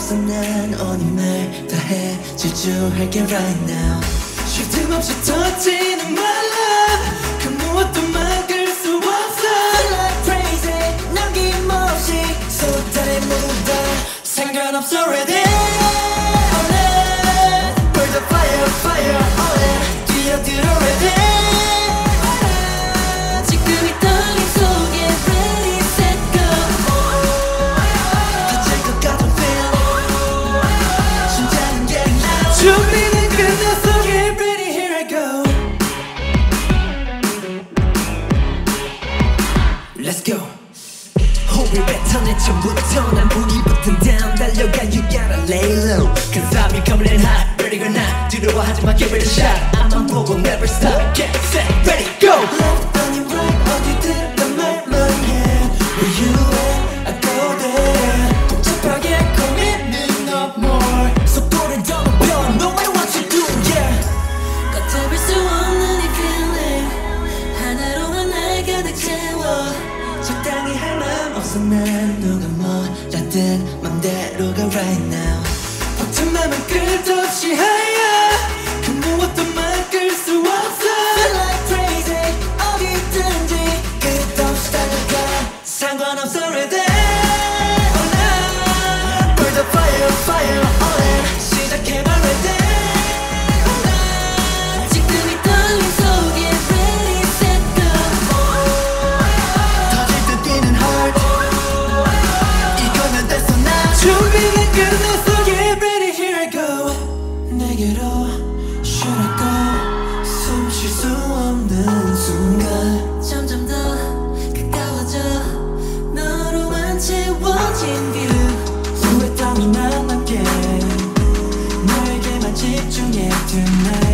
없어 난 오늘 다해 질주할게 right now 쉴 틈 없이 터지는 my love 그 무엇도 막을 수 없어 Feel like crazy 남김없이 쏟아내 모두 다 상관없어 ready all in Burn the fire fire all in 뛰어들어 ready 준비는 끝났어 Get ready here I go Let's go 호흡을 뱉어내 처음부터 난 불이 붙은 down 달려가 You gotta lay low Cause I'm coming in hot Ready or not 두려워하지마 give it a shot 앞만 보고 never stop Get set ready go Left 아니 right 어디든 난 말만 해 Where you at I go there 복잡하게 고민은 no more 속도를 더 높여 No matter what you do yeah 걷잡을 수 없는 이 feeling 하나로만 날 가득 채워 적당히 할 맘 없어 난 누가 뭐라든 맘대로가 right now 벅찬 맘은 끝없이 higher 그 무엇도 막을 수 없어 Feel like crazy 어디든지 끝없이 달려가 상관없어 ready all night Burn the fire fire all in 시작해봐 ready all night 지금 이 떨림 속에 ready set go 터질 듯 뛰는 heart 이거면 됐어 나 준비는 끝났어 Get ready here I go 내게로 should I go 숨 쉴 수 없는 순간 점점 더 가까워져 너로만 채워진 view 후회 따윈 안 남게 너에게만 집중해 tonight